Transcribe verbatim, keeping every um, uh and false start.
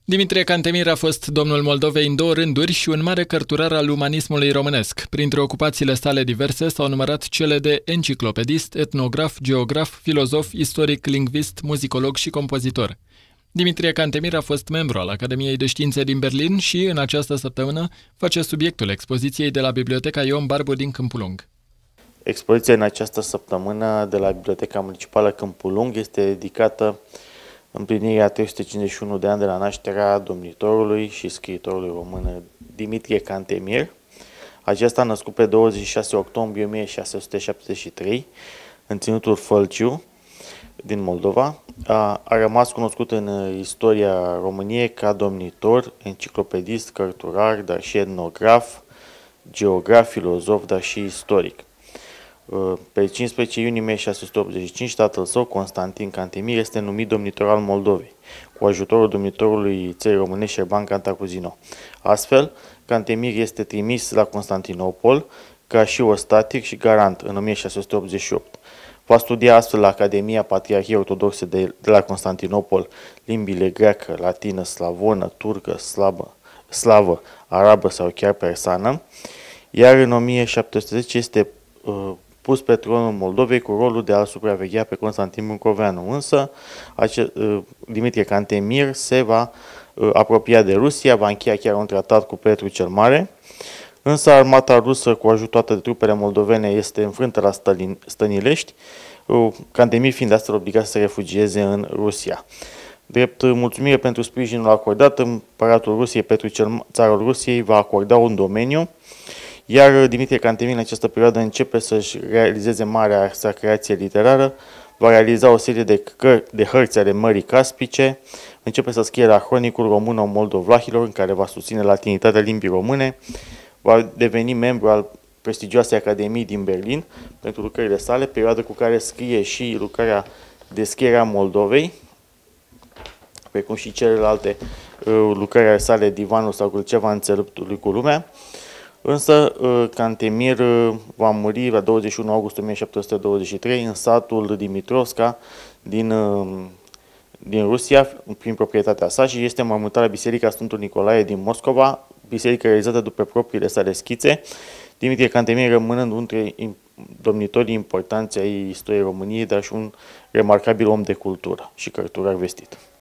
Dimitrie Cantemir a fost domnul Moldovei în două rânduri și un mare cărturar al umanismului românesc. Printre ocupațiile sale diverse s-au numărat cele de enciclopedist, etnograf, geograf, filozof, istoric, lingvist, muzicolog și compozitor. Dimitrie Cantemir a fost membru al Academiei de Științe din Berlin și, în această săptămână, face subiectul expoziției de la Biblioteca Ion Barbu din Câmpul Lung. Expoziția în această săptămână de la Biblioteca Municipală Câmpul Lung este dedicată împlinirea trei sute cincizeci și unu de ani de la nașterea domnitorului și scriitorului român Dimitrie Cantemir. Acesta a născut pe douăzeci și șase octombrie o mie șase sute șaptezeci și trei în ținutul Fălciu din Moldova. A, a rămas cunoscut în istoria României ca domnitor, enciclopedist, cărturar, dar și etnograf, geograf, filozof, dar și istoric. Pe cincisprezece iunie o mie șase sute optzeci și cinci, tatăl său, Constantin Cantemir, este numit domnitor al Moldovei, cu ajutorul domnitorului țării românești Șerban Cantacuzino. Astfel, Cantemir este trimis la Constantinopol ca și ostatic și garant în o mie șase sute optzeci și opt. Va studia astfel la Academia Patriarhiei Ortodoxe de, de la Constantinopol limbile greacă, latină, slavonă, turcă, slavă, slavă, arabă sau chiar persană, iar în o mie șapte sute zece este uh, pus pe tronul Moldovei cu rolul de a supraveghea pe Constantin Brâncoveanu. Însă, ace, uh, Dimitrie Cantemir se va uh, apropia de Rusia, va încheia chiar un tratat cu Petru cel Mare, însă armata rusă, cu ajutată de trupele moldovene, este înfrântă la Stălin, Stănilești, uh, Cantemir fiind astfel obligat să se refugieze în Rusia. Drept mulțumire pentru sprijinul acordat, împăratul Rusiei, Petru cel, țarul Rusiei, va acorda un domeniu, iar Dimitrie Cantemir în această perioadă începe să-și realizeze marea sa creație literară, va realiza o serie de, de hărți ale Mării Caspice, începe să scrie la Hronicul Româno-Moldovlahilor, în care va susține latinitatea limbii române, va deveni membru al prestigioasei Academii din Berlin pentru lucrările sale, perioadă cu care scrie și lucrarea Descrierea Moldovei, precum și celelalte lucrări ale sale, Divanul sau Gâlceva înțeleptului cu lumea. Însă Cantemir va muri la douăzeci și unu august o mie șapte sute douăzeci și trei în satul Dimitrovska din, din Rusia, prin proprietatea sa, și este mormântat la Biserica Sfântul Nicolae din Moscova, biserică realizată după propriile sale schițe, Dimitrie Cantemir rămânând unul dintre domnitorii importanți ai istoriei României, dar și un remarcabil om de cultură și cărturar vestit.